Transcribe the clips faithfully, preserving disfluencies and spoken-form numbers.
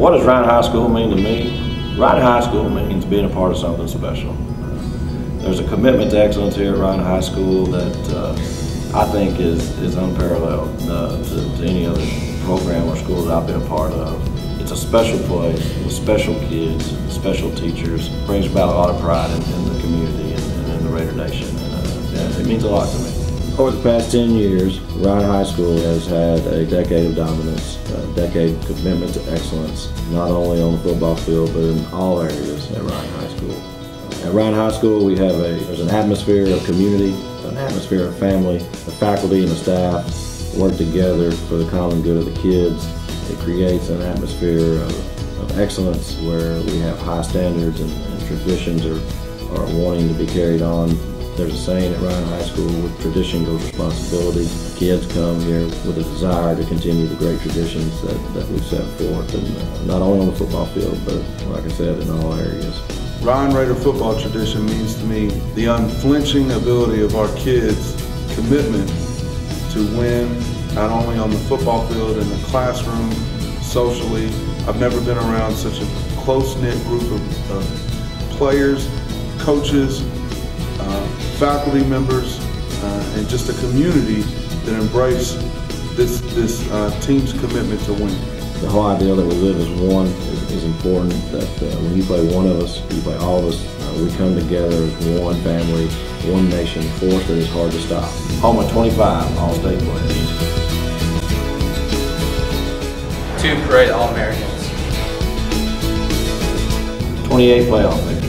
What does Ryan High School mean to me? Ryan High School means being a part of something special. There's a commitment to excellence here at Ryan High School that uh, I think is, is unparalleled uh, to, to any other program or school that I've been a part of. It's a special place with special kids, special teachers. It brings about a lot of pride in, in the community and, and in the Raider Nation. And, uh, yeah, it means a lot to me. Over the past ten years, Ryan High School has had a decade of dominance, a decade of commitment to excellence, not only on the football field, but in all areas at Ryan High School. At Ryan High School, we have a, there's an atmosphere of community, an atmosphere of family. The faculty and the staff work together for the common good of the kids. It creates an atmosphere of, of excellence where we have high standards and, and traditions are, are wanting to be carried on. There's a saying at Ryan High School, with tradition goes responsibility. Kids come here with a desire to continue the great traditions that, that we've set forth, and uh, not only on the football field, but like I said, in all areas. Ryan Raider football tradition means to me the unflinching ability of our kids' commitment to win, not only on the football field, in the classroom, socially. I've never been around such a close-knit group of, of players, coaches, uh, faculty members, uh, and just a community that embrace this, this uh, team's commitment to win. The whole idea that we live as one is, is important, that uh, when you play one of us, you play all of us, uh, we come together as one family, one nation, force that is hard to stop. Home of twenty-five All-State players. Two parade All-Americans. twenty-eight playoff victories.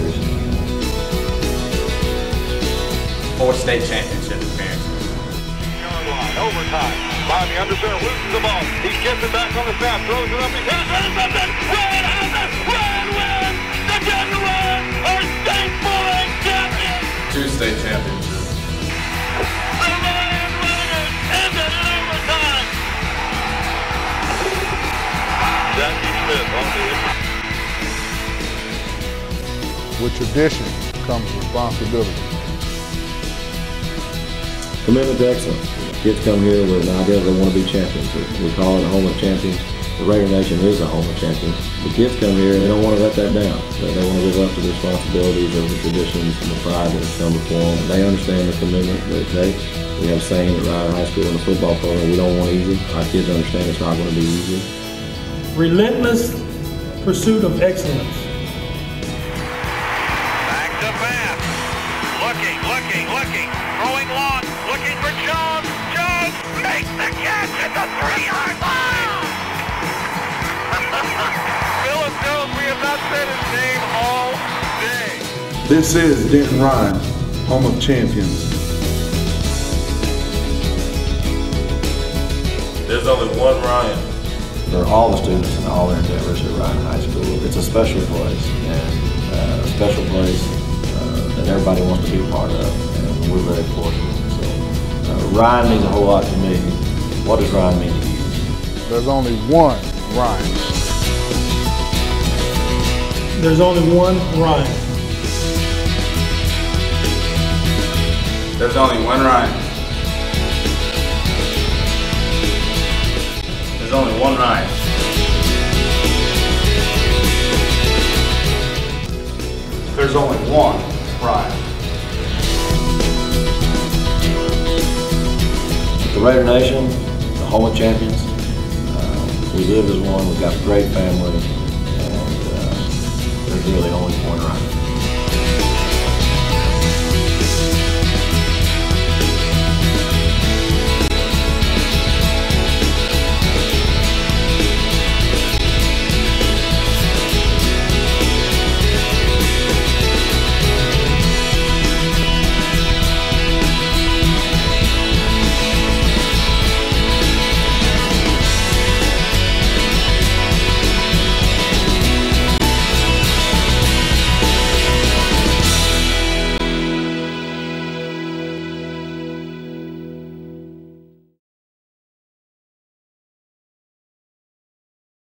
Four state championship appearances. Overtime. Bobby Undershaw loses the ball. He gets it back on the snap, throws it up, he hits it, intercepted. Ryan has it. Ryan wins. The Denton Ryan are state boys champions. Two state championships. The Ryan Raiders ended in overtime. Jackie Smith on the With tradition comes responsibility. Commitment to excellence. Kids come here with an idea that they want to be champions. We call it a home of champions. The Raider Nation is a home of champions. The kids come here and they don't want to let that down. They want to live up to the responsibilities of the traditions and the pride that has come before them. They understand the commitment that it takes. We have a saying at Ryan High School in the football program, we don't want easy. Our kids understand it's not going to be easy. Relentless pursuit of excellence. back to pass. Looking, looking, looking. Throwing long. Looking for Jones. Jones makes the catch at the three-yard line. Philip Jones, we have not said his name all day. This is Denton Ryan, home of champions. There's only one Ryan. For all the students and all their endeavors at Ryan High School, it's a special place, and uh, a special place uh, that everybody wants to be a part of, and we're very fortunate. So, uh, Ryan means a whole lot to me. What does Ryan mean to you? There's only one Ryan. There's only one Ryan. There's only one Ryan. There's only one Ryan. There's only one Ryan. The Raider Nation, the home of champions. Uh, we live as one. We've got a great family, and uh, there's really only one Ryan.